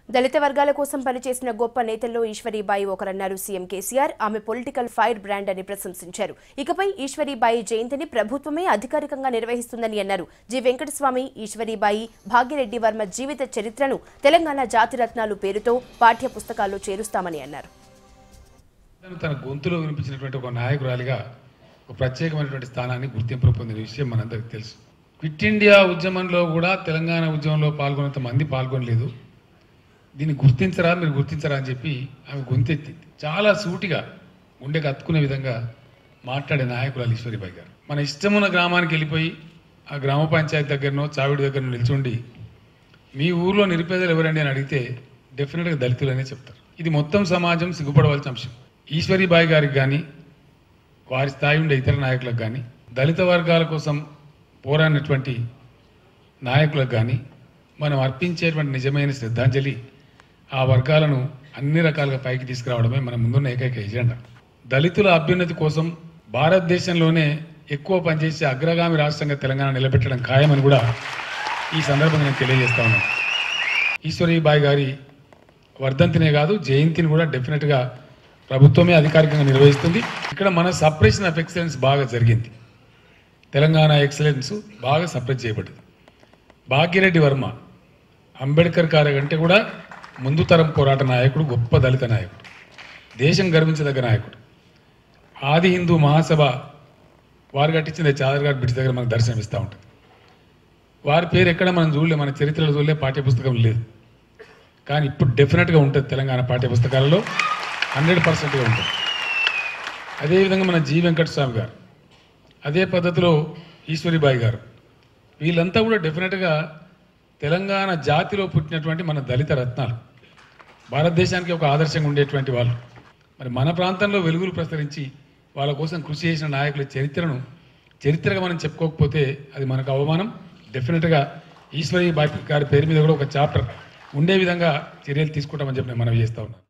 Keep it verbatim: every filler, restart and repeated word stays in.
దళిత వర్గాల కోసం పనిచేసిన గొప్ప నేతల్లో ఈశ్వరి బాయి ఒకరన్నారు సీఎం కేసీఆర్. ఆమె పొలిటికల్ ఫైర్ బ్రాండ్ అని ప్రశంసించారు. ఇకపై ఈశ్వరి బాయి జయంతిని ప్రభుత్వమే అధికారికంగా నిర్వహిస్తుందని అన్నారు. జి వెంకటస్వామి, ఈశ్వరి బాయి, భాగ్యరెడ్డి వర్మ జీవిత చరిత్రను తెలంగాణ జాతిరత్నాలు పేరుతో పాఠ్య పుస్తకాల్లో చేరుస్తామని అన్నారు. తన గొంతులో వినిపించినటువంటి ఒక నాయకురాలిగా ఒక ప్రత్యేకమైనటువంటి స్థానాన్ని గుర్తింపు పొందిన విషయం మనందరికీ తెలుసు. క్విట్ ఇండియా ఉద్యమంలో కూడా తెలంగాణ ఉద్యమంలో పాల్గొన్నంత మంది పాల్గొనలేదు. దీన్ని గుర్తించరా మీరు గుర్తించరా అని చెప్పి ఆమె గొంతెత్తింది. చాలా సూటిగా గుండెకి అత్తుకునే విధంగా మాట్లాడే నాయకురాలు ఈశ్వరి బాయి గారు. మన ఇష్టమున్న గ్రామానికి వెళ్ళిపోయి ఆ గ్రామ పంచాయతీ దగ్గరనో చావిడి దగ్గరనో నిల్చుండి మీ ఊర్లో నిరుపేదలు ఎవరండి అని అడిగితే డెఫినెట్గా దళితులనే చెప్తారు. ఇది మొత్తం సమాజం సిగ్గుపడవలసిన అంశం. ఈశ్వరి బాయి గారికి కానీ వారి స్థాయి ఉండే ఇతర నాయకులకు కానీ దళిత వర్గాల కోసం పోరాడినటువంటి నాయకులకు కానీ మనం అర్పించేటువంటి నిజమైన శ్రద్ధాంజలి ఆ వర్గాలను అన్ని రకాలుగా పైకి తీసుకురావడమే మన ముందున్న ఏకైక ఎజెండా. దళితుల అభ్యున్నతి కోసం భారతదేశంలోనే ఎక్కువ పనిచేసే అగ్రగామి రాష్ట్రంగా తెలంగాణ నిలబెట్టడం ఖాయమని కూడా ఈ సందర్భంగా నేను తెలియజేస్తా ఉన్నాను. ఈశ్వరి బాయి గారి వర్ధంతినే కాదు జయంతిని కూడా డెఫినెట్గా ప్రభుత్వమే అధికారికంగా నిర్వహిస్తుంది. ఇక్కడ మన సప్రెషన్ ఆఫ్ ఎక్సలెన్స్ బాగా జరిగింది. తెలంగాణ ఎక్సలెన్స్ బాగా సప్రెస్ చేయబడింది. భాగ్యరెడ్డి వర్మ అంబేద్కర్ గారి కంటే కూడా ముందు తరం పోరాట నాయకుడు, గొప్ప దళిత నాయకుడు, దేశం గర్వించదగ్గ నాయకుడు. ఆది హిందూ మహాసభ వారు కట్టించిన చాదర్ గారి బ్రిడ్జ్ దగ్గర మనకు దర్శనం ఇస్తూ ఉంటుంది. వారి పేరు ఎక్కడ మనం చూడలే, మన చరిత్రలో చూడలే, పాఠ్యపుస్తకం లేదు. కానీ ఇప్పుడు డెఫినెట్గా ఉంటుంది తెలంగాణ పాఠ్యపుస్తకాలలో, హండ్రెడ్ పర్సెంట్గా ఉంటుంది. అదేవిధంగా మన జీ వెంకటస్వామి గారు, అదే పద్ధతిలో ఈశ్వరి బాయి గారు, వీళ్ళంతా కూడా డెఫినెట్గా తెలంగాణ జాతిలో పుట్టినటువంటి మన దళిత రత్నాలు, భారతదేశానికి ఒక ఆదర్శంగా ఉండేటువంటి వాళ్ళు. మరి మన ప్రాంతంలో వెలుగులు ప్రసరించి వాళ్ళ కోసం కృషి చేసిన నాయకుల చరిత్రను చరిత్రగా మనం చెప్పుకోకపోతే అది మనకు అవమానం. డెఫినెట్గా ఈశ్వరి బాయి గారి పేరు మీద కూడా ఒక చాప్టర్ ఉండే విధంగా చర్యలు తీసుకుంటామని చెప్పి నేను మనవి చేస్తా ఉన్నాను.